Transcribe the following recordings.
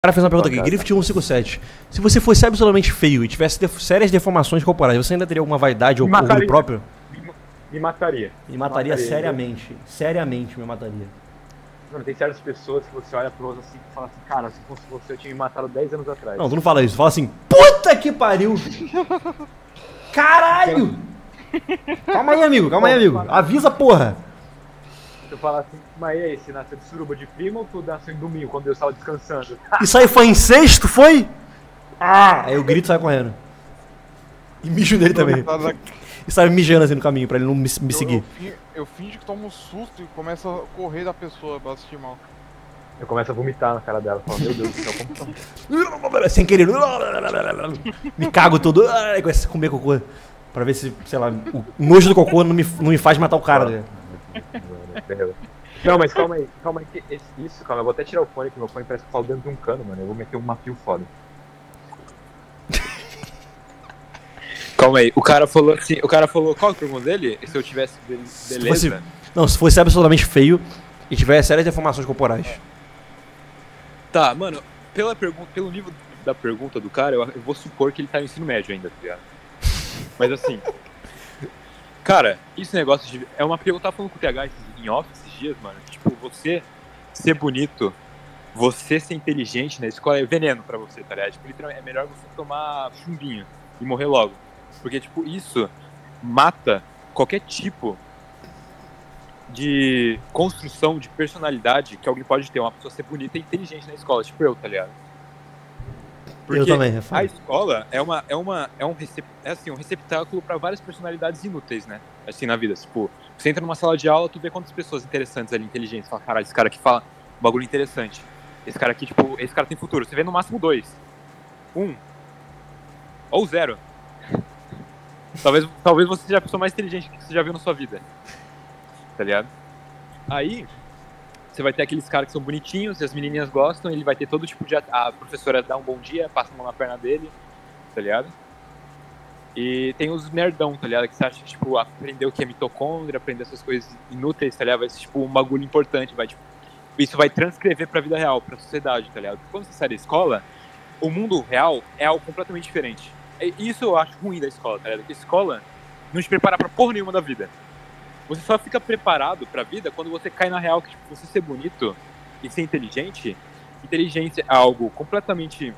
O cara fez uma pergunta aqui, Griffith 157. Se você fosse absolutamente feio e tivesse sérias deformações corporais, você ainda teria alguma vaidade ou orgulho próprio? Me mataria. Me mataria seriamente. Seriamente me mataria. Mano, tem certas pessoas que você olha pro outro assim e fala assim, cara, se fosse você eu tinha me matado 10 anos atrás. Não, tu não fala isso, tu fala assim, puta que pariu! Caralho! Calma aí, amigo, avisa, porra! Tu fala assim, mas e aí, você nasceu de suruba de prima ou tu nasceu em domingo, quando eu estava descansando? Isso aí foi em sexto, foi? Ah! Aí o grito sai correndo. E mijo nele também. E sai mijando assim no caminho, pra ele não me seguir. Eu finjo que tomo um susto e começo a correr da pessoa pra assistir mal. Eu começo a vomitar na cara dela, falo, meu Deus do céu, como tá? Sem querer. Me cago todo. Começa a comer cocô. Pra ver se, sei lá, o nojo do cocô não me faz matar o cara, né? Não, mas calma aí, calma, eu vou até tirar o fone, que meu fone parece que eu falo dentro de um cano, mano. Eu vou meter um mafio foda. Calma aí, o cara falou assim, qual é a pergunta dele? Se eu tivesse beleza? Se fosse absolutamente feio e tivesse sérias deformações corporais. Tá, mano, pelo nível da pergunta do cara, eu vou supor que ele tá no ensino médio ainda, tá ligado? Mas assim, cara, esse negócio de... É uma pergunta, eu tava falando com o TH em off esses dias, mano. Tipo, você ser bonito, você ser inteligente na escola é veneno pra você, tá ligado? Tipo, literalmente, é melhor você tomar chumbinho e morrer logo. Porque, tipo, isso mata qualquer tipo de construção de personalidade que alguém pode ter. Uma pessoa ser bonita e inteligente na escola, tipo eu, tá ligado? Porque eu também, a escola é um receptáculo pra várias personalidades inúteis, né? Assim, na vida. Tipo, você entra numa sala de aula, tu vê quantas pessoas interessantes ali, inteligentes. Fala, caralho, esse cara aqui fala um bagulho interessante. Esse cara aqui, tipo, esse cara tem futuro. Você vê no máximo 2. 1. Ou 0. Talvez você seja a pessoa mais inteligente que você já viu na sua vida. Tá ligado? Aí, você vai ter aqueles caras que são bonitinhos, e as menininhas gostam, ele vai ter todo tipo de... A professora dá um bom dia, passa a mão na perna dele, tá ligado? E tem os nerdão, tá ligado? Que você acha que, tipo, aprender o que é mitocôndria, aprender essas coisas inúteis, tá ligado? Vai ser, tipo, um bagulho importante, vai, tipo... Isso vai transcrever pra vida real, pra sociedade, tá ligado? Porque quando você sai da escola, o mundo real é algo completamente diferente. Isso eu acho ruim da escola, tá ligado? Porque a escola não te prepara pra porra nenhuma da vida. Você só fica preparado pra vida quando você cai na real, que tipo, você ser bonito e ser inteligente. Inteligência é algo completamente...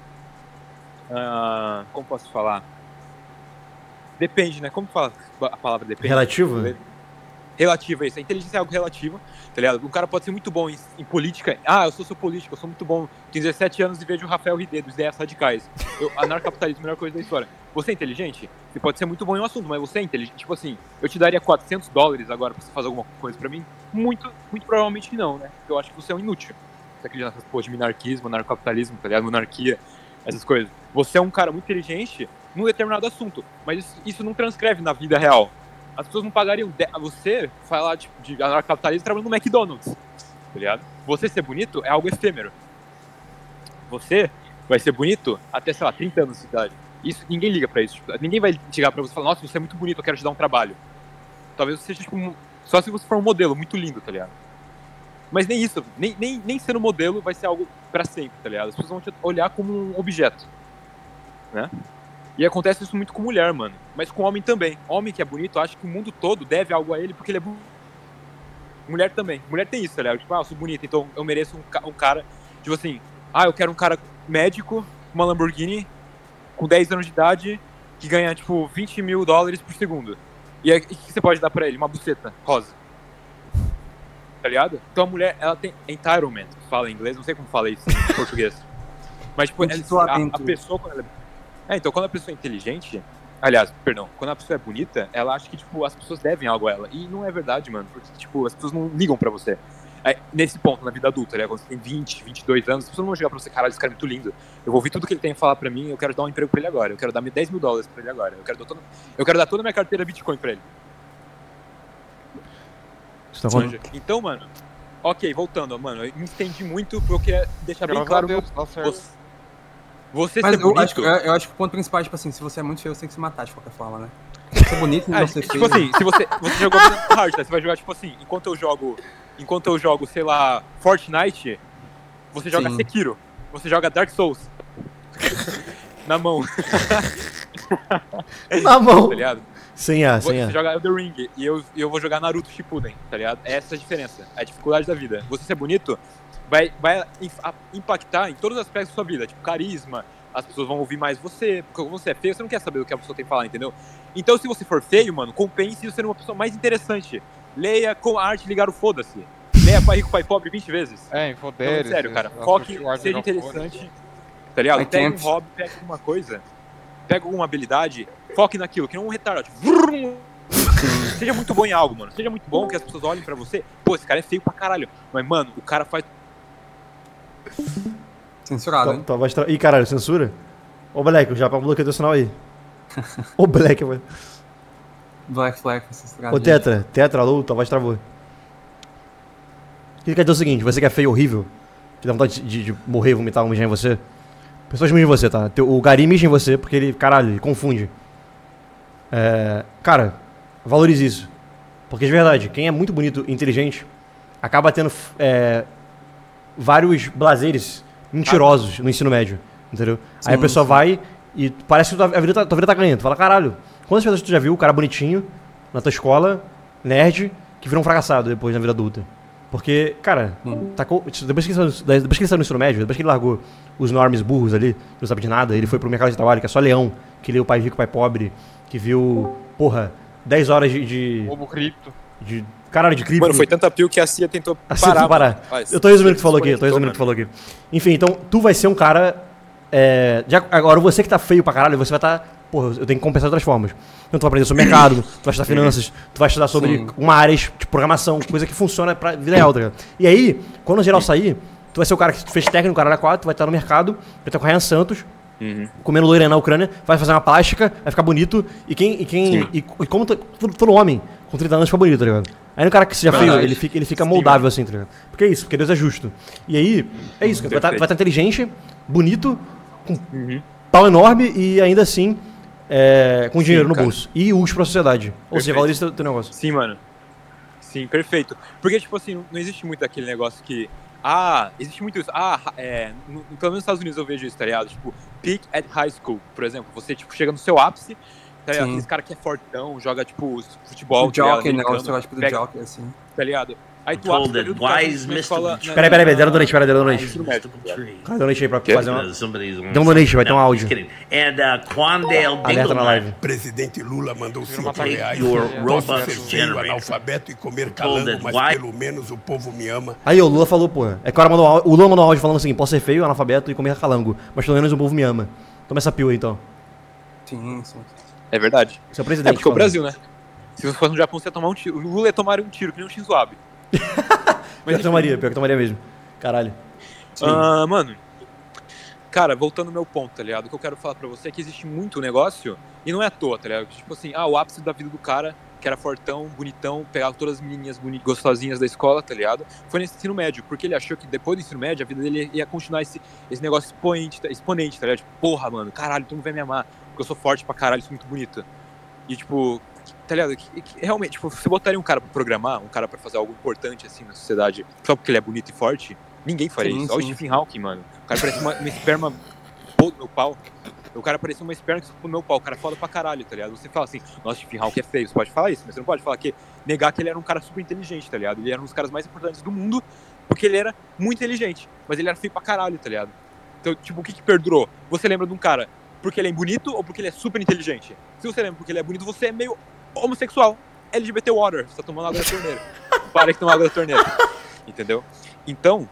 como posso falar? Depende, né? Como fala a palavra depende? Relativo? Relativo, é isso. A inteligência é algo relativo, tá ligado? Um cara pode ser muito bom em política. Ah, eu sou político, eu sou muito bom. Tenho 17 anos e vejo o Rafael Ridê, dos Ideias Radicais. Anarcapitalismo é a melhor coisa da história. Você é inteligente? Você pode ser muito bom em um assunto, mas você é inteligente? Tipo assim, eu te daria $400 agora pra você fazer alguma coisa pra mim? Muito provavelmente não, né? Porque eu acho que você é um inútil. Você acredita nessas porra de minarquismo, anarcapitalismo, tá ligado? Monarquia, essas coisas. Você é um cara muito inteligente num determinado assunto, mas isso não transcreve na vida real. As pessoas não pagariam você falar tipo, de anarcapitalismo trabalhando no McDonald's, tá ligado? Você ser bonito é algo efêmero. Você vai ser bonito até, sei lá, 30 anos de idade. Isso, ninguém liga pra isso. Tipo, ninguém vai chegar pra você e falar, nossa, você é muito bonito, eu quero te dar um trabalho. Talvez você seja, tipo, só se você for um modelo muito lindo, tá ligado? Mas nem isso, nem sendo modelo vai ser algo pra sempre, tá ligado? As pessoas vão te olhar como um objeto, né? E acontece isso muito com mulher, mano. Mas com homem também. Homem que é bonito acha que o mundo todo deve algo a ele porque ele é bonito. Mulher também. Mulher tem isso, tá ligado? Tipo, eu sou bonita, então eu mereço um cara... Tipo assim, eu quero um cara médico, uma Lamborghini, com 10 anos de idade, que ganha, tipo, $20 mil por segundo. E aí, o que você pode dar pra ele? Uma buceta rosa. Tá ligado? Então a mulher, ela tem entitlement, fala em inglês, não sei como fala isso em português. Mas, tipo, a pessoa, quando ela então, quando a pessoa é inteligente, quando a pessoa é bonita, ela acha que, tipo, as pessoas devem algo a ela. E não é verdade, mano, porque, tipo, as pessoas não ligam pra você. Nesse ponto, na vida adulta, né, quando você tem 20, 22 anos, as pessoas não vão chegar pra você, caralho, esse cara é muito lindo. Eu vou ouvir tudo que ele tem a falar pra mim, eu quero dar um emprego pra ele agora, eu quero dar $10 mil pra ele agora, eu quero dar toda a minha carteira Bitcoin pra ele. Você tá então, mano, ok, voltando, mano, eu me estendi muito porque eu queria deixar bem claro... Você mas ser bonito... eu acho que o ponto principal é, tipo assim, se você é muito feio, você tem que se matar de qualquer forma, né? Se você é bonito e não ser feio... Tipo assim, se você jogou hard, né? Você vai jogar, tipo assim, enquanto eu jogo, sei lá, Fortnite, você joga Sekiro. você joga Dark Souls. Na mão. Na mão. Tá ligado? Sem A, sem Você A. joga Elden Ring e eu vou jogar Naruto Shippuden, tá ligado? Essa é a diferença, é a dificuldade da vida. Você ser bonito vai impactar em todos os aspectos da sua vida, tipo carisma, as pessoas vão ouvir mais você, porque quando você é feio, você não quer saber o que a pessoa tem que falar, entendeu? Então se você for feio, mano, compense ser uma pessoa mais interessante. Leia com a arte ligar o foda-se. Leia Pai Rico, Pai Pobre 20 vezes. Infodere. Sério, cara, foque, seja interessante, tá ligado? Pega um hobby, pega alguma coisa, pega alguma habilidade, foque naquilo, que não um retardado. Seja muito bom em algo, mano. Seja muito bom que as pessoas olhem pra você. Pô, esse cara é feio pra caralho. Mas, mano, o cara faz... Censurado, hein? Ih, caralho, censura? Ô, Black, o Japão bloqueou teu sinal aí. Ô, Black, mano. Black Flag, censurado. Ô, Tetra, alô, tua voz travou. Ele quer dizer o seguinte, você que é feio e horrível, que dá vontade de morrer, vomitar, mijar em você. Pessoas mijam em você, tá? O Gari mija em você porque ele, caralho, ele confunde. Cara, valorize isso. Porque de verdade, quem é muito bonito e inteligente acaba tendo vários blazeres mentirosos no ensino médio, entendeu? Sim, aí a pessoa vai e parece que tua vida tá ganhando. Tu fala, caralho, quantas pessoas tu já viu, o cara bonitinho, na tua escola, nerd, que virou um fracassado depois na vida adulta? Porque, cara, depois que ele saiu no ensino médio, depois que ele largou os normes burros ali, não sabe de nada, ele foi pro mercado de trabalho, que é só leão, que leu Pai Rico, Pai Pobre, que viu, 10 horas de Ovo cripto. Caralho, de cripto. Mano, foi tanta pio que a CIA tentou parar. Eu tô resumindo o que tu falou aqui, Enfim, então, tu vai ser um cara... agora, você que tá feio pra caralho, você vai estar... Porra, eu tenho que compensar de outras formas. Então, tu vai aprender sobre mercado, tu vai estudar finanças, tu vai estudar sobre uma área de programação, coisa que funciona pra vida real, tá ligado? E aí, quando o geral sair, tu vai ser o cara que fez técnico, caralho, 4, tu vai estar no mercado, vai estar com o Ryan Santos, comendo loira na Ucrânia, vai fazer uma plástica, vai ficar bonito, e como todo homem com 30 anos fica bonito, tá ligado? Aí o cara que seja feio, ele fica moldável assim, tá ligado? Porque é isso, porque Deus é justo. E aí, é isso, tu vai estar inteligente, bonito, com pau enorme e ainda assim, com dinheiro no bolso. E útil pra sociedade. Ou seja, valoriza teu negócio. Sim, mano. Sim, perfeito. Porque, tipo assim, não existe muito aquele negócio que... existe muito isso. Pelo menos nos Estados Unidos eu vejo isso, tá ligado? Tipo, peak at high school, por exemplo. Você, tipo, chega no seu ápice, tá ligado? Aqueles cara que é fortão, joga, tipo, futebol, o jockey, né? Eu acho que do jockey, assim. Tá ligado? Aí tu acha que Peraí, deram donate. Cara, deu donate aí pra fazer uma... Deu um donate, vai ter um áudio. Alerta na live. Presidente Lula mandou R$5 Posso ser feio, analfabeto e comer calango, mas pelo menos o povo me ama. Aí o Lula falou, pô. O Lula mandou um áudio falando assim, posso ser feio, analfabeto e comer calango, mas pelo menos o povo me ama. Toma essa pílula aí, então. Sim. É verdade. Você é o presidente. Porque o Brasil, né? Se você fosse no Japão, você ia tomar um tiro. O Lula ia tomar um tiro, que nem um Shinzo Abe. Pior que tomaria mesmo. Caralho. Mano, cara, voltando ao meu ponto, tá ligado? O que eu quero falar pra você é que existe muito negócio e não é à toa, tá ligado? Tipo assim, o ápice da vida do cara, que era fortão, bonitão, pegava todas as menininhas gostosinhas da escola, tá ligado? Foi nesse ensino médio, porque ele achou que depois do ensino médio a vida dele ia continuar esse negócio exponente, tá ligado? Tipo, porra, mano, caralho, tu não vai me amar, porque eu sou forte pra caralho, sou muito bonito. E tipo... Tá ligado? Realmente, tipo, você botaria um cara pra programar, um cara pra fazer algo importante assim na sociedade, só porque ele é bonito e forte, ninguém faria isso. Olha o Stephen Hawking, mano. O cara parece uma esperma do meu pau. O cara parece uma esperma que do meu pau. O cara é foda pra caralho, tá ligado? Você fala assim, nossa, Stephen Hawking é feio. Você pode falar isso, mas você não pode falar negar que ele era um cara super inteligente, tá ligado? Ele era um dos caras mais importantes do mundo, porque ele era muito inteligente, mas ele era feio pra caralho, tá ligado? Então, tipo, o que perdurou? Você lembra de um cara porque ele é bonito ou porque ele é super inteligente? Se você lembra porque ele é bonito, você é meio homossexual, LGBT water, você tá tomando água da torneira. Para que tomar água da torneira. Entendeu? Então,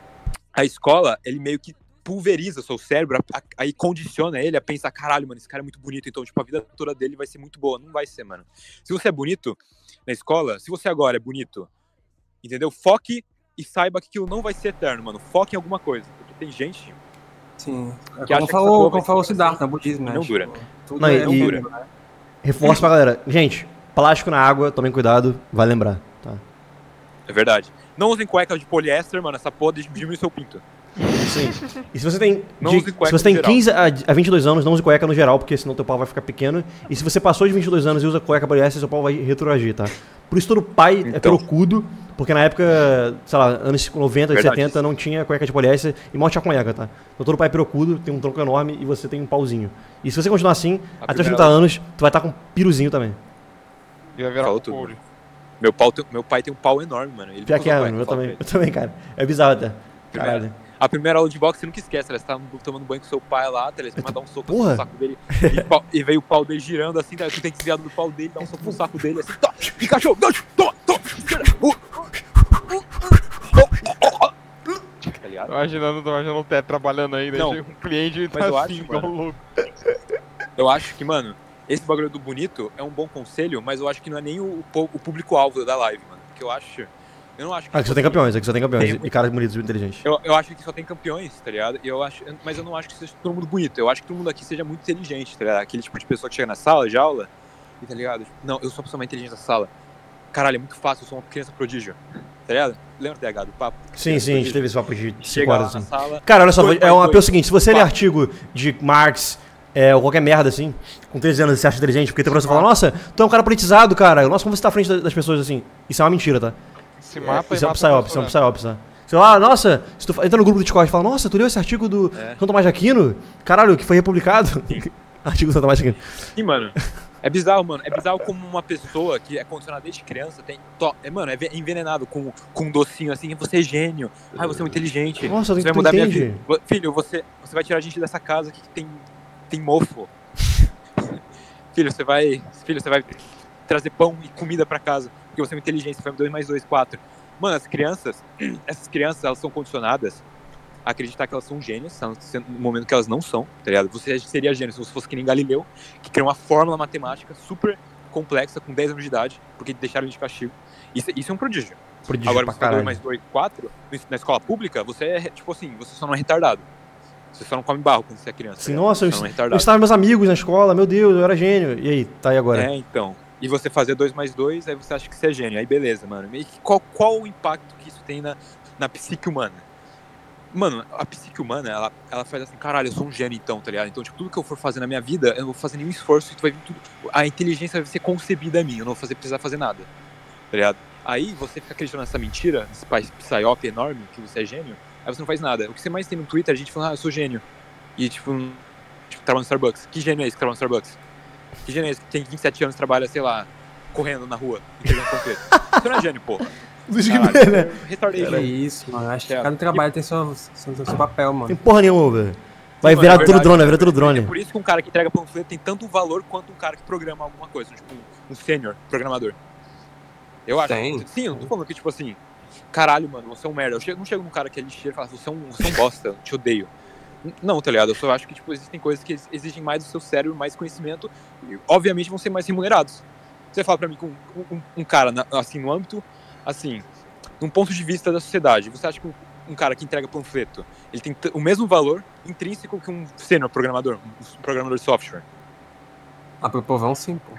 a escola, ele meio que pulveriza o seu cérebro, aí condiciona ele a pensar, caralho, mano, esse cara é muito bonito, então, tipo, a vida toda dele vai ser muito boa. Não vai ser, mano. Se você é bonito na escola, se você agora é bonito, entendeu? Foque e saiba que aquilo não vai ser eterno, mano. Foque em alguma coisa. Porque tem gente... Sim. Que como falou o Siddhartha, no budismo, né? Não dura. Tudo não dura. Reforço pra galera. Gente, plástico na água, tomem cuidado, vai lembrar, tá? É verdade. Não usem cueca de poliéster, mano, essa porra diminui seu pinto. Sim. E se você tem, Não de, use cueca se você tem no geral. 15 a 22 anos, não use cueca no geral, porque senão teu pau vai ficar pequeno. E se você passou de 22 anos e usa cueca poliéster, seu pau vai retroagir, tá? Por isso todo pai é Então. trocudo, porque na época, sei lá, anos 90 e Verdade. 70 não tinha cueca de poliéster e mal tinha cueca, tá? Então todo pai é pirocudo, tem um tronco enorme e você tem um pauzinho. E se você continuar assim, até os 30 anos, tu vai estar com um piruzinho também. E vai virar Falou um couro. Meu pai tem um pau enorme, mano. Ele Pior nunca que é, usa mano, cueca, eu fala também, pra eu também, cara. É bizarro até. Caralho. A primeira aula de boxe, você nunca esquece, você tava tomando banho com seu pai lá, tá ligado? Você vai dar um soco Porra. no saco dele e veio o pau dele girando assim, tá ligado? Tu tem que desviar do pau dele, dar um soco no saco dele assim, tá, Pikachu, toma, esquerda, tá ligado? Tô imaginando o Té trabalhando aí, daí Não, chega um cliente e mas tá eu assim, acho, igual mano. louco. Eu acho que, mano, esse bagulho do bonito é um bom conselho, mas eu acho que não é nem o público-alvo da live, mano. Porque eu não acho que... Aqui só tem campeões, aqui só tem campeões. Tem- E caras bonitos e inteligentes. Eu acho que só tem campeões, tá ligado? Mas eu não acho que seja todo mundo bonito. Eu acho que todo mundo aqui seja muito inteligente, tá ligado? Aquele tipo de pessoa que chega na sala de aula e tá ligado? Não, eu sou a pessoa mais inteligente da sala. Caralho, é muito fácil, eu sou uma criança prodígio. Tá ligado? Lembra do DH, do papo? Sim, sim, a gente teve esse papo de 5 Chega lá horas na assim. sala. Cara, olha só, dois é mais o dois, seguinte, se você lê 4. artigo de Marx, ou qualquer merda assim, com 13 anos e você acha inteligente, porque tem professor que fala, nossa, tu é um cara politizado, cara, nossa, como você tá à frente das pessoas assim? Isso é uma mentira, tá? Se mata Isso é um mata psyop, isso é um psyop, tá? Você fala, nossa, se tu entra no grupo do Discord e fala, nossa, tu leu esse artigo do São Tomás de Aquino? Caralho, que foi republicado? Artigo do São Tomás de Aquino. Sim, mano. É bizarro, mano. É bizarro como uma pessoa que é condicionada desde criança mano, é envenenado com um docinho assim. Você é gênio. Ai, você é muito inteligente. Nossa, você vai tu mudar minha entende? vida. Filho, você vai tirar a gente dessa casa aqui que tem mofo. Filho, você vai trazer pão e comida pra casa. Porque você é muito inteligente. Você vai 2 mais 2, 4. Mano, essas crianças, elas são condicionadas a acreditar que elas são gênias, no momento que elas não são, tá ligado? Você seria gênio se você fosse que nem Galileu, que criou uma fórmula matemática super complexa com 10 anos de idade, porque deixaram ele de castigo. Isso é um prodígio. Agora, pra você faz 2 caralho. mais 2, 4, na escola pública, você é, tipo assim, você só não é retardado. Você só não come barro quando você é criança. Assim, tá nossa, ligado? Você não é eu retardado. estava com meus amigos na escola, meu Deus, eu era gênio. E aí, tá aí agora? É, então. E você fazer 2 mais 2, aí você acha que você é gênio. Aí beleza, mano. E qual o impacto que isso tem na psique humana? Mano, a psique humana, ela faz assim, caralho, eu sou um gênio então, tá ligado? Então, tipo, tudo que eu for fazer na minha vida, eu não vou fazer nenhum esforço, vai vir tudo. A inteligência vai ser concebida a mim, eu não vou precisar fazer nada, tá ligado? Aí você fica acreditando nessa mentira, nesse psyop enorme, que você é gênio, aí você não faz nada. O que você mais tem no Twitter, a gente falando, eu sou gênio. E tipo trabalha no Starbucks. Que gênio é esse que trabalha no Starbucks? Que gênio é esse que tem 27 anos e trabalha, sei lá, correndo na rua, entregando panfleto? Você não é gênio, porra. Caralho, né? Retardei, Que isso, mano. Acho que É. cada trabalho tem seu papel, Tem mano. porra nenhuma, velho. Vai Sim, virar mano, é tudo verdade. drone, vai virar tudo É drone. por isso que um cara que entrega panfleto tem tanto valor quanto um cara que programa alguma coisa, tipo um sênior programador. Eu acho. Tem. Sim, eu não tô falando que, tipo assim, caralho, mano, você é um merda. Não chego num cara que é lixeiro e falo, você é um bosta, eu te odeio. Não, tá ligado? Eu só acho que, tipo, existem coisas que exigem mais do seu cérebro, mais conhecimento, e obviamente vão ser mais remunerados. Você fala pra mim que um cara, assim, no âmbito, assim, num ponto de vista da sociedade, você acha que um cara que entrega panfleto, ele tem o mesmo valor intrínseco que um sênior programador, um programador de software? Ah, pro povão sim, pô.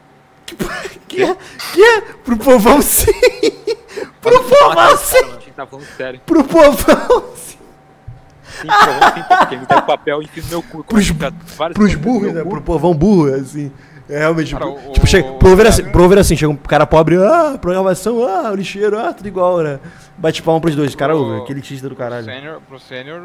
Que? Pro povão sim! Pro povão sim! A gente tá falando sério. Pro povão sim! Sim, povão sim, porque me dá o papel e enfia no meu cu. Pros burros, né? Pro povão burro, assim. É realmente. Cara, Tipo, chega. Prover assim, chega um cara pobre, programação, o lixeiro, tudo igual, né? Bate palma pros dois. Cara, aquele elitista do caralho. Pro sênior,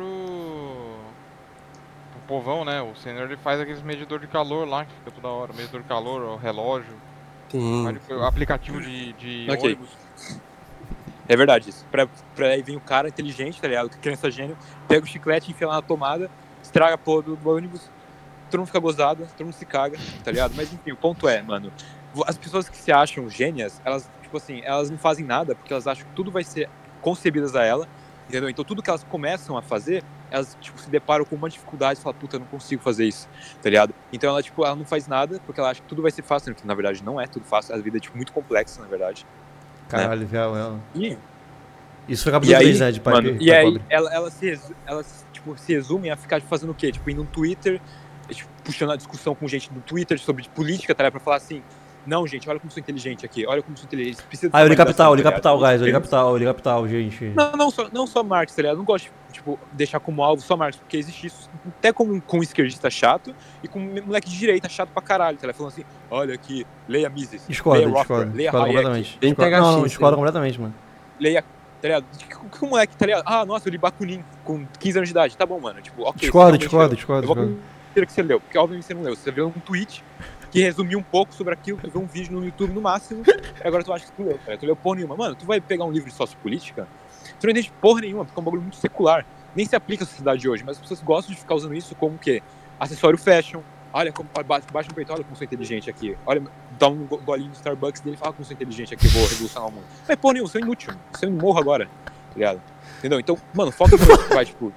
pro povão, né? O sênior ele faz aqueles medidor de calor lá, que fica toda hora. Medidor de calor, o relógio, Sim. aplicativo de Ok. ônibus. É verdade isso. Pra aí vem o cara inteligente, tá ligado? Criança gênio, pega o chiclete, enfia lá na tomada, estraga a porra do ônibus, todo mundo fica gozado, todo mundo se caga, tá ligado? Mas enfim, o ponto é, mano, as pessoas que se acham gênias, elas, tipo assim, elas não fazem nada porque elas acham que tudo vai ser concebidas a ela, entendeu? Então tudo que elas começam a fazer, elas, tipo, se deparam com uma dificuldade e falam, puta, eu não consigo fazer isso, tá ligado? Então ela, tipo, ela não faz nada porque ela acha que tudo vai ser fácil, que na verdade não é tudo fácil, a vida é, tipo, muito complexa, na verdade. Caralho, real. E Isso foi acabado E de aí, 3, né? De pai, mano, pai e aí pobre. elas tipo, se resumem a ficar tipo, fazendo o quê? Tipo, indo no Twitter, tipo, puxando a discussão com gente do Twitter sobre política, tá ligado? Pra falar assim, Não, gente, olha como sou inteligente aqui. Olha como sou inteligente. Precisa Ah, Oli Capital, Oli guys. Oli Capital, gente. Não só Marx, tá ligado? Eu não gosto de, tipo, deixar como alvo só Marx, porque existe isso até com um esquerdista chato e com um moleque de direita chato pra caralho, tá ligado? Falando assim, olha aqui, leia Mises, leia Rothbard, leia Hayek. Não, discordo completamente, mano. Leia, tá ligado? Que o moleque, tá ligado? Ah, nossa, eu li Bakunin com 15 anos de idade. Tá bom, mano. Tipo, ok. Discordo. Eu vou com que você leu, porque obviamente você não leu. Você viu um tweet que resumiu um pouco sobre aquilo, tu viu um vídeo no YouTube no máximo, e agora tu acha que tu leu, cara. Tu leu porra nenhuma. Mano, tu vai pegar um livro de sociopolítica, tu não entende porra nenhuma, porque é um bagulho muito secular. Nem se aplica à sociedade de hoje, mas as pessoas gostam de ficar usando isso como o quê? Acessório fashion. Olha como baixa no peito, olha como sou inteligente aqui. Olha, dá um golinho do Starbucks dele e fala como sou inteligente aqui, vou revolucionar o mundo. Mas porra nenhuma, eu sou inútil. Eu morro agora, tá ligado? Entendeu? Então, mano, foca em coisas que vai, tipo...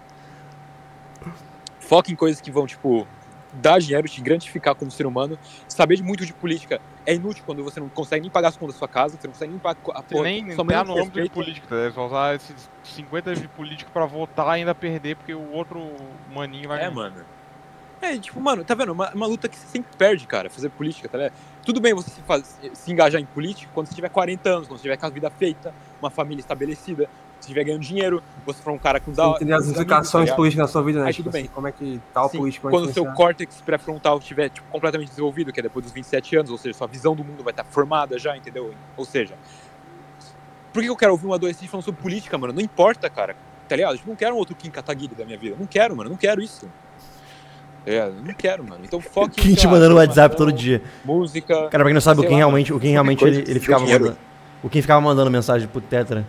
Foca em coisas que vão, tipo... dar dinheiro, te gratificar como ser humano. Saber muito de política é inútil quando você não consegue nem pagar as contas da sua casa, você não consegue nem pagar a porra. Nem entrar no âmbito de política, tá? É só usar esses 50 de política pra votar e ainda perder, porque o outro maninho vai ganhar. Mano. É, tipo, mano, tá vendo? Uma luta que você sempre perde, cara, fazer política, tá ligado? Tudo bem você se engajar em política quando você tiver 40 anos, quando você tiver com a vida feita, uma família estabelecida, se estiver ganhando dinheiro, você for um cara com... entender as implicações políticas na sua vida, né? Aí Tipo, tudo bem. assim, como é que tal político vai quando o seu córtex pré-frontal estiver, tipo, completamente desenvolvido, que é depois dos 27 anos, ou seja, sua visão do mundo vai estar formada já, entendeu? Ou seja, por que eu quero ouvir um adolescente falando sobre política, mano? Não importa, cara, tá ligado? Tipo, não quero um outro Kim Kataguiri da minha vida. Não quero, mano, não quero isso. Não quero, mano. Então foca em... Quem te mandando no WhatsApp todo dia. Música... Cara, pra quem não sabe, o Kim realmente ele ficava mandando... O Kim ficava mandando mensagem pro Tetra.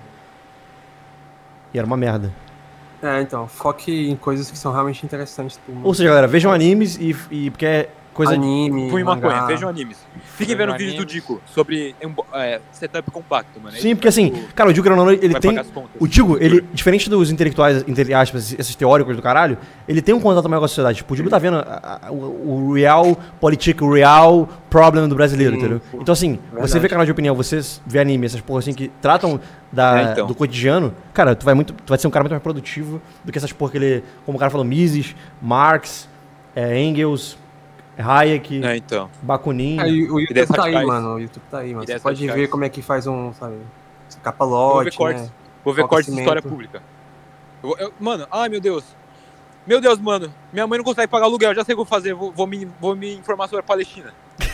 E era uma merda. Então, foque em coisas que são realmente interessantes. Ou seja, galera, vejam animes e porque é coisa... Anime, Fui maconha, vejam animes. Fiquem vendo vídeos do Dico sobre setup compacto, mano. Sim, porque assim, cara, o Dico, ele tem... O Dico, ele, diferente dos intelectuais, entre aspas, esses teóricos do caralho, ele tem um contato maior com a sociedade. Tipo, o Dico tá vendo o real politic, o real problem do brasileiro, entendeu? Então assim, você vê canal de opinião, você vê anime, essas porra assim que tratam do cotidiano, cara, tu vai ser um cara muito mais produtivo do que essas porra que ele, como o cara falou, Mises, Marx, Engels, Hayek, Bakunin. O YouTube tá aí, mano. O YouTube tá aí, mano. Você pode ver como é que faz capa lote, Vou ver cortes de história pública. Mano, ai meu Deus. Meu Deus, mano. Minha mãe não consegue pagar aluguel, já sei o que eu vou fazer. Vou me informar sobre a Palestina.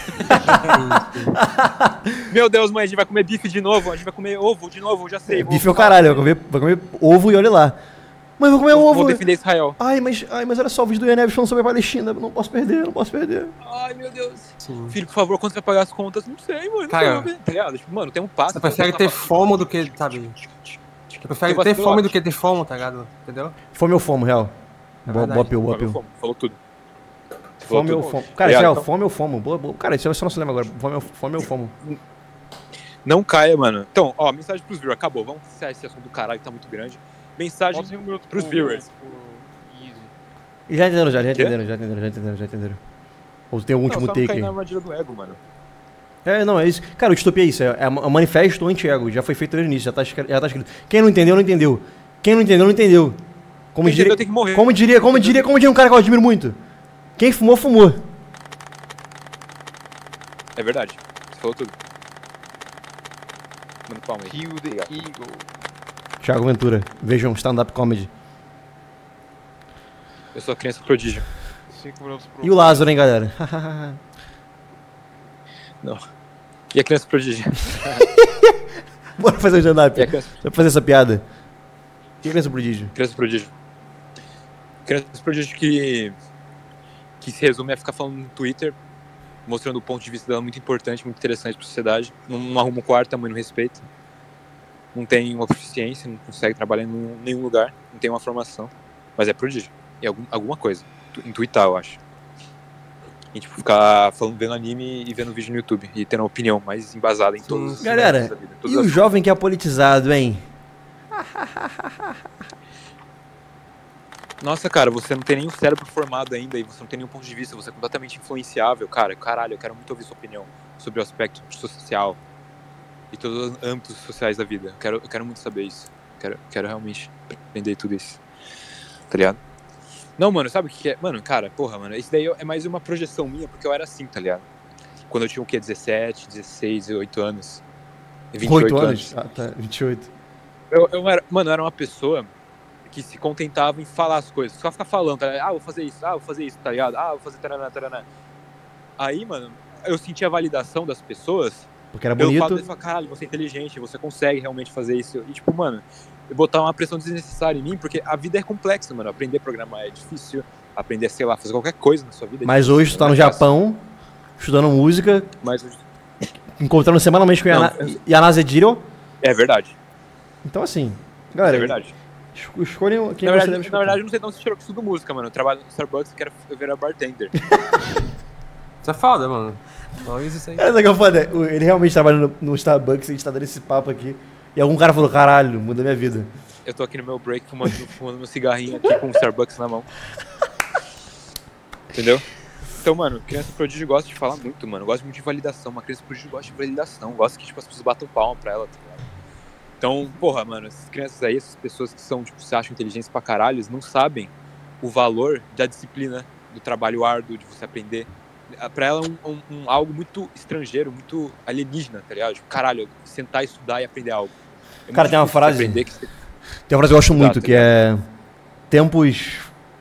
Meu Deus, mãe, a gente vai comer bife de novo. A gente vai comer ovo de novo, já sei. Bife é o caralho, vai comer ovo e olha lá. Mãe, vou comer ovo. Vou defender Israel. Ai, mas olha só, o vídeo do Ianeves falando sobre a Palestina. Não posso perder. Ai, meu Deus. Sim. Filho, por favor, quando você vai pagar as contas? Não sei, mano. Cara, tá ligado? Tipo, mano, tem um passo. Você prefere ter fomo do que, sabe? Você prefere ter fome do que ter fomo, tá ligado? Entendeu? Fome ou fomo, real? Boa. Falou tudo. Fome ou fomo. Cara, isso é fome ou fomo. Cara, isso eu só não se lembra agora. Fome ou fomo. Não caia, mano. Então, ó, mensagem pros viewers. Acabou. Vamos encerrar esse assunto do caralho que tá muito grande. Mensagem pros viewers. Já entenderam. Ou tem algum último take aí? Não, na armadilha do ego, mano. Não, é isso. Cara, o Distopia é isso. É um manifesto anti-ego. Já foi feito desde o início. Já tá escrito. Quem não entendeu, não entendeu. Quem não entendeu, não entendeu. Como diria, tem que morrer. Como diria um cara que eu admiro muito. Quem fumou, fumou. É verdade. Você falou tudo. Mano, palma aí. Kill the Eagle. Thiago Ventura. Vejam stand-up comedy. Eu sou a criança prodígio. E o Lázaro, hein, galera? Não. E a criança prodígio? Bora fazer o stand-up. Só fazer essa piada. Que criança prodígio? Criança prodígio. Criança prodígio que se resume a ficar falando no Twitter, mostrando o ponto de vista dela muito importante, muito interessante pra sociedade. Não arruma um quarto, a mãe não respeita. Não tem uma proficiência, não consegue trabalhar em nenhum lugar, não tem uma formação. Mas é prodígio. E alguma coisa. Intuitar, eu acho. E tipo, ficar vendo anime e vendo vídeo no YouTube. E tendo uma opinião mais embasada em todos os galera, da vida. E o jovem que é politizado, hein? Nossa, cara, você não tem nenhum cérebro formado ainda e você não tem nenhum ponto de vista, você é completamente influenciável, cara. Caralho, eu quero muito ouvir sua opinião sobre o aspecto social e todos os âmbitos sociais da vida. Eu quero muito saber isso. Quero realmente aprender tudo isso. Tá ligado? Não, mano, sabe o que é? Mano, cara, porra, mano, isso daí é mais uma projeção minha, porque eu era assim, tá ligado? Quando eu tinha o quê? 17, 16, 8 anos. 28 anos. Ah, tá. 28. Eu era uma pessoa que se contentava em falar as coisas. Só ficar falando, tá ligado? Vou fazer isso, vou fazer isso, tá ligado? Vou fazer taraná, taraná. Aí, mano, eu senti a validação das pessoas. Porque era bonito. Eu falava, caralho, você é inteligente, você consegue realmente fazer isso. E, tipo, mano, eu botar uma pressão desnecessária em mim, porque a vida é complexa, mano. Aprender a programar é difícil. Aprender, sei lá, fazer qualquer coisa na sua vida é Mas difícil, hoje tu tá no Japão, estudando música, encontrando semanalmente com Yanase Jiro. É verdade. Então, assim, galera, é verdade. Escolhem quem você deve escolher. Na verdade, eu não sei de onde você tirou que estudo música, mano. Eu trabalho no Starbucks e quero virar bartender. Isso é foda, mano. Olha isso aí. É foda. Ele realmente trabalha no Starbucks, a gente tá dando esse papo aqui. E algum cara falou, caralho, muda minha vida. Eu tô aqui no meu break fumando meu cigarrinho aqui com o Starbucks na mão. Entendeu? Então, mano, criança prodígio gosta de falar muito, mano. Gosta muito de validação. Uma criança prodígio gosta de validação. Gosta que, tipo, as pessoas batam palma pra ela, tá ligado? Então, porra, mano, essas crianças aí, essas pessoas que são, tipo, se acham inteligentes pra caralho, eles não sabem o valor da disciplina, do trabalho árduo, de você aprender. Pra ela é algo muito estrangeiro, muito alienígena, tá ligado? Tipo, caralho, sentar, estudar e aprender algo. Cara, tem uma frase. Tem uma frase que eu gosto muito, que é tempos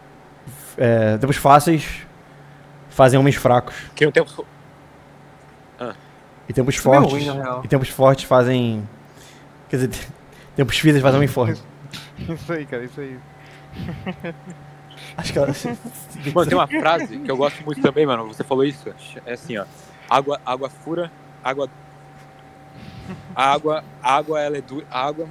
fáceis fazem homens fracos. Que um tempo... E tempos fortes. E tempos fortes fazem... Quer dizer, tempos difíceis fazem homens fortes. Isso aí, cara, isso aí. Acho que ela... Mano, tem uma frase que eu gosto muito também, mano. Você falou isso. É assim, ó. Água fura, água, ela é dura. Água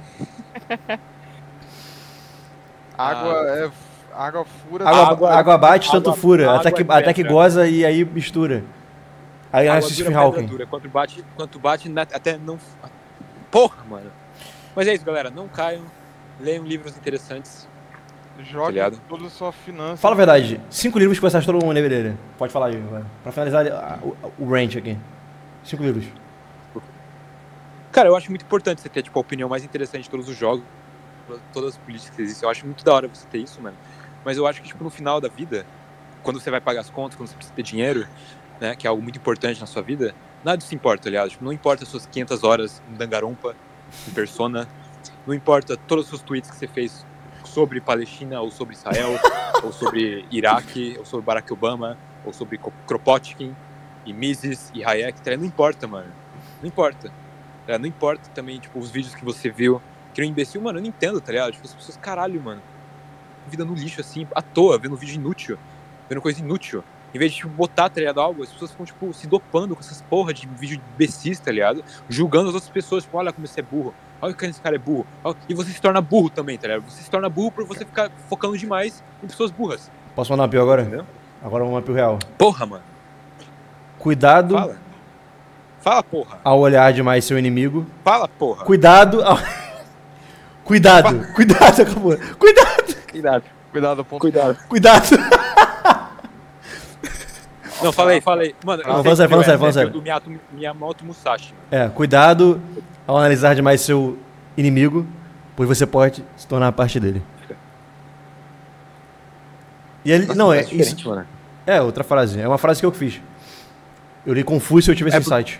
fura. Água bate, tanto fura. Até que goza e aí mistura. Aí nasce Stephen Hawking. Quanto bate, até não... Porra, mano. Mas é isso, galera. Não caiam. Leiam livros interessantes. Jogue toda a sua finança. Fala a verdade. 5 livros que você acha que todo mundo deveria ler. Pode falar aí, velho. Pra finalizar o range aqui. 5 livros. Cara, eu acho muito importante você ter, tipo, a opinião mais interessante de todos os jogos, todas as políticas que existem. Eu acho muito da hora você ter isso, mano. Mas eu acho que, tipo, no final da vida, quando você vai pagar as contas, quando você precisa ter dinheiro, né, que é algo muito importante na sua vida, nada disso importa, tá ligado? Tipo, não importa as suas 500 horas em Danganronpa, em Persona, não importa todos os seus tweets que você fez sobre Palestina, ou sobre Israel, ou sobre Iraque, ou sobre Barack Obama, ou sobre Kropotkin, e Mises, e Hayek, tá ligado? Não importa, mano. Não importa. Não importa também, tipo, os vídeos que você viu, que é um imbecil, mano, eu não entendo, tá ligado? Tipo, as pessoas, caralho, mano, vida no lixo, assim, à toa, vendo vídeo inútil, vendo coisa inútil. Em vez de, tipo, botar, tá ligado, algo, as pessoas ficam, tipo, se dopando com essas porra de vídeo imbecis, tá ligado? Julgando as outras pessoas, tipo, olha como você é burro, olha que esse cara é burro. E você se torna burro também, tá ligado? Você se torna burro por você ficar focando demais em pessoas burras. Posso mandar uma pior agora? Entendeu? Agora uma pior real. Porra, mano. Cuidado. Fala, porra. Ao olhar demais seu inimigo. Fala, porra. Cuidado ao... Cuidado. Acabou. Cuidado. Não, falei. Mano, falando sério. Do Miyamoto Musashi. Mano. Cuidado ao analisar demais seu inimigo, pois você pode se tornar parte dele. E ele... Não, é isso. Mano. É, outra frase. É uma frase que eu fiz. Eu li Confúcio e eu tive esse insight.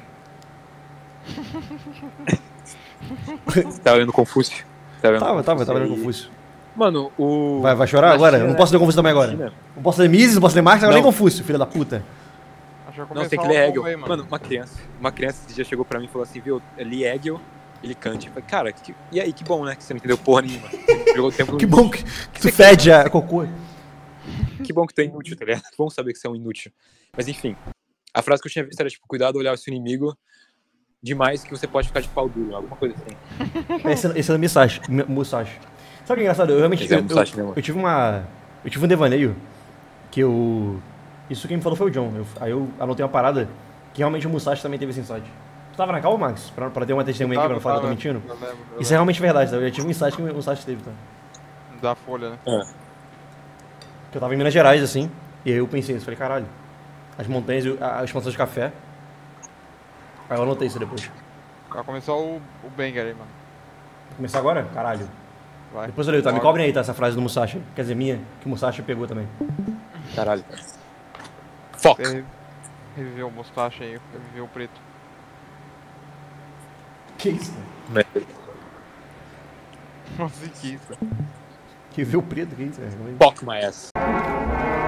Você tava lendo Confúcio? Tava lendo Confúcio. Mano, o... Vai chorar agora? Eu não posso ler Confúcio também agora. Não posso ler Mises, não posso ler Marx, agora nem Confúcio, filha da puta. Não, você tem que ler Hegel. Mano, uma criança esse dia chegou pra mim e falou assim, viu, eu li Hegel, ele Kant. Eu falei, cara, e aí, que bom, né, que você não entendeu porra nenhuma. Você jogou o tempo que bom que tu fede a cocô. Que bom que tu é inútil, tá ligado? Que bom saber que você é um inútil. Mas enfim, a frase que eu tinha visto era, tipo, cuidado, olhar o seu inimigo demais que você pode ficar de pau duro, alguma coisa assim. Esse é o Musashi. Sabe o que é engraçado? Eu realmente eu tive um devaneio que eu... Isso quem me falou foi o John. Aí eu anotei uma parada que realmente o Musashi também teve esse insight. Tu tava na calma, Max? Pra ter uma testemunha aqui pra não falar que eu tô mentindo? Isso é realmente verdade, tá? Eu já tive um insight que o Musashi teve, tá? Da Folha, né? Que eu tava em Minas Gerais, assim, e aí eu pensei nisso. Falei, caralho, as montanhas, as plantações de café. Aí eu anotei isso depois. Vai começar o banger aí, mano. Vai começar agora? Caralho. Vai. Depois eu leio, tá? Me cobrem aí, tá? Essa frase do Musashi. Quer dizer, minha, que o Musashi pegou também. Caralho. Foca. Reviveu o mostache aí, reviveu o preto. Que isso? Nossa, que isso? Reviveu o preto, que isso? Fuck my ass.